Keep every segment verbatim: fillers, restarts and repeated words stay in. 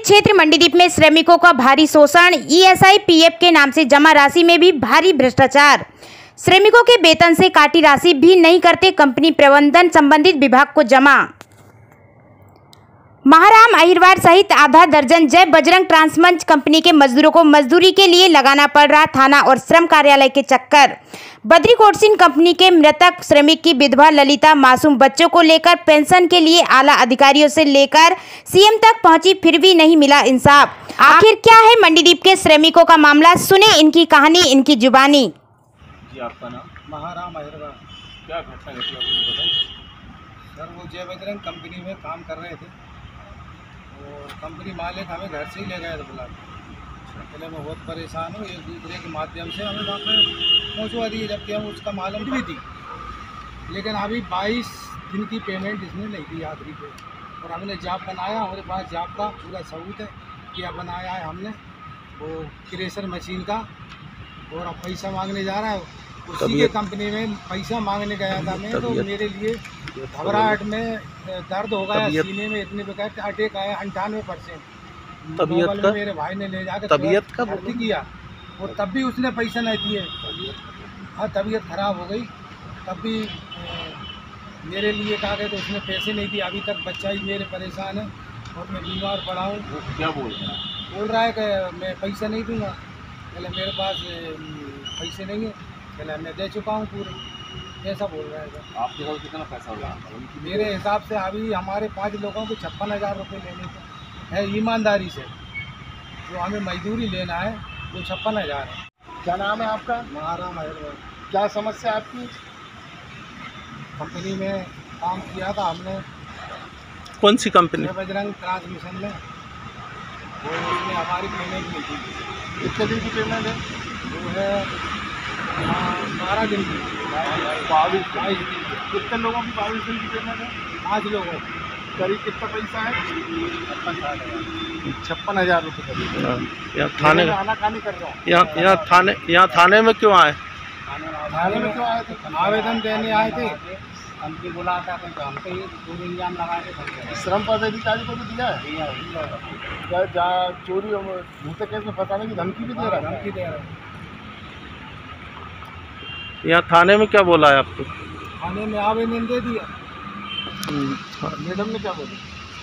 क्षेत्र मंडीदीप में श्रमिकों का भारी शोषण, ईएसआई पीएफ के नाम से जमा राशि में भी भारी भ्रष्टाचार। श्रमिकों के वेतन से काटी राशि भी नहीं करते कंपनी प्रबंधन, संबंधित विभाग को जमा। महाराम अहिरवार सहित आधा दर्जन जय बजरंग ट्रांसमंच कंपनी के मजदूरों को मजदूरी के लिए लगाना पड़ रहा थाना और श्रम कार्यालय के चक्कर। बद्री कोटसिन कंपनी के मृतक श्रमिक की विधवा ललिता मासूम बच्चों को लेकर पेंशन के लिए आला अधिकारियों से लेकर सीएम तक पहुंची, फिर भी नहीं मिला इंसाफ। आखिर क्या है मंडीदीप के श्रमिकों का मामला, सुने इनकी कहानी, इनकी जुबानी। जी, आपका नाम? महाराम अहिरवार। क्या घटना घटी आपको बताइए। सर, वो जय बजरंग कंपनी में काम कर रहे थे और कंपनी मालिक हमें घर से ही ले गए थे बुला के। पहले मैं बहुत परेशान हूँ, एक दूसरे के माध्यम से हमें वहाँ पर पहुँचवा दिए, जबकि हम उसका मालूम भी थी। लेकिन अभी बाईस दिन की पेमेंट इसने नहीं दी आखिरी पे, और हमने जाप बनाया, हमारे पास जाप का पूरा सबूत है, क्या बनाया है हमने वो क्रेशर मशीन का, और अब पैसा मांगने जा रहा है उसी के कंपनी में। पैसा मांगने गया था मैं, तो मेरे लिए घबराहट में दर्द हो गया सीने में, इतने बगैर अटैक आया अंठानवे परसेंट। तबीयत का मेरे भाई ने ले जाकर तबीयत का भर्ती किया, और तब भी उसने पैसा नहीं दिए। हाँ, तबीयत खराब हो गई, तब भी मेरे लिए कहा गया तो उसने पैसे नहीं दिए। अभी तक बच्चा ही मेरे परेशान है और मैं बीमार पड़ा हूँ। क्या बोल रहा है? बोल रहा है कि मैं पैसा नहीं दूंगा। पहले मेरे पास पैसे नहीं है, पहले मैं दे चुका हूँ पूरे, ऐसा बोल रहा है सर। आपके पास कितना पैसा होगा? मेरे हिसाब से अभी हमारे पाँच लोगों को छप्पन हज़ार रुपये लेने को है ईमानदारी से, जो हमें मजदूरी लेना है वो छप्पन हज़ार है। क्या नाम है आपका? महाराम अहिरवार। क्या समस्या आपकी? कंपनी में काम किया था हमने, कौन सी कंपनी? बजरंग ट्रांसमिशन में, वो उसमें हमारी पेमेंट मिलती थी। कितने दिन की पेमेंट है? वो है बारह दिन की, बाईस बाईस कितने लोगों की बाईस दिन की पेमेंट है? पाँच लोगों करीब कितना पैसा है? छप्पन हज़ार रुपये करीब। यहाँ थाने आना खानी कर रहा हूँ। यहाँ यहाँ थाने यहाँ थाने में क्यों आए? थाने में क्यों आए थे? आवेदन देने आए थे। कंपनी बुला था तो हमको ही पूरी इल्जाम लगा के श्रम पदाधिकारी को भी दिया है, जहाँ चोरी झूठे केस में फंसाने की धमकी भी दे रहा है। धमकी दे रहे। यहाँ थाने में क्या बोला है आपको? थाने में आवेदन दे दिया। मैडम ने क्या बोला?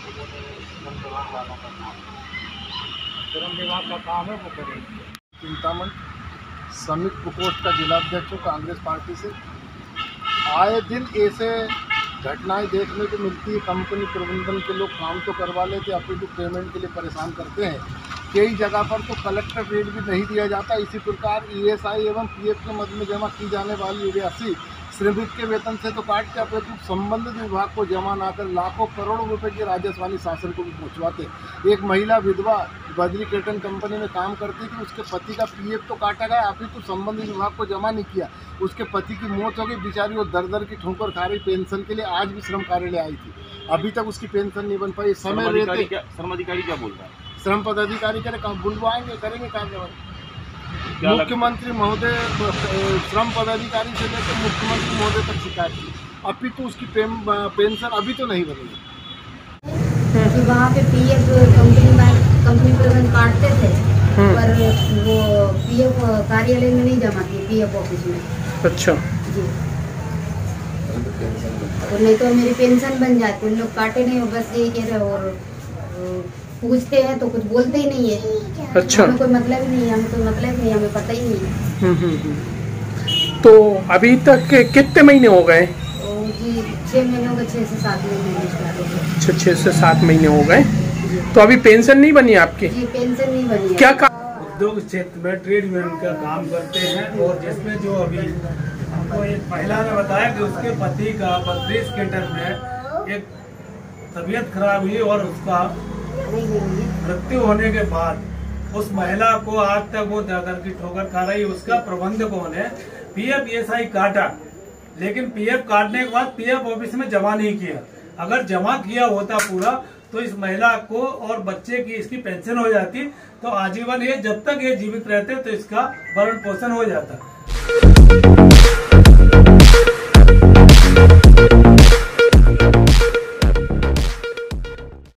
श्रम विभाग का काम है वो करेंगे। चिंतामण श्रमिक प्रकोष्ठ का जिलाध्यक्ष हूँ कांग्रेस पार्टी से। आए दिन ऐसे घटनाएं देखने को मिलती है। कंपनी प्रबंधन के लोग काम तो करवा लेते, अपनी तो पेमेंट के लिए परेशान करते हैं। कई जगह पर तो कलेक्टर रेट भी नहीं दिया जाता। इसी प्रकार ईएसआई एवं पीएफ के मद में जमा की जाने वाली राशि श्रमिक के वेतन से तो काट के अपितु संबंधित विभाग को जमा ना कर लाखों करोड़ों रुपए के राजस्व शासन को भी पहुंचवाते। एक महिला विधवा बद्री कोटसिन कंपनी में काम करती थी, उसके पति का पीएफ तो काटा गया, अपितु संबंधित विभाग को जमा नहीं किया। उसके पति की मौत हो गई, बेचारी वो दर दर की ठोकर खा रही पेंशन के लिए। आज भी श्रम कार्यालय आई थी, अभी तक उसकी पेंशन नहीं बन पाई। समय रहते श्रम अधिकारी क्या बोल रहा है? श्रम पदाधिकारी करे बुलवाएंगे, करेंगे कार्रवाई। मुख्यमंत्री महोदय, श्रम पदाधिकारी से लेकर मुख्यमंत्री महोदय तक शिकायत की, अभी तो उसकी पेंशन अभी तो नहीं बनी। कि वहाँ पे पीएफ कंपनी कंपनी प्रबंधन काटते थे, पर वो पीएफ कार्यालय में नहीं जमा किए, पीएफ ऑफिस में। अच्छा जी, और नहीं तो मेरी पेंशन बन जाती। उन लोग काटे नहीं, बस यही कह रहे। और पूछते हैं तो कुछ बोलते ही नहीं है। अच्छा, हमें कोई मतलब ही नहीं है, हमें कोई मतलब नहीं, हमें पता ही नहीं है। तो अभी तक कितने महीने हो गए? जी, छः महीने हो गए, छः से सात महीने। अच्छा, छः से सात महीने हो गए। तो अभी पेंशन नहीं बनी आपकी? जी, पेंशन नहीं बनी। क्या का? उद्योग क्षेत्र में ट्रेड यूनियन का काम करते हैं, और जिसमें जो अभी हमको एक महिला ने बताया कि उसके पति का बत्तीस क्विंटल में एक तबीयत खराब हुई, और उसका मृत्यु होने के बाद उस महिला को आज तक वो दर की ठोकर खा रही। उसका प्रबंधकों ने पीएफ ईएसआई काटा, लेकिन पीएफ काटने के बाद पीएफ ऑफिस में जमा नहीं किया। अगर जमा किया होता पूरा, तो इस महिला को और बच्चे की इसकी पेंशन हो जाती, तो आजीवन ये जब तक ये जीवित रहते तो इसका भरण पोषण हो जाता।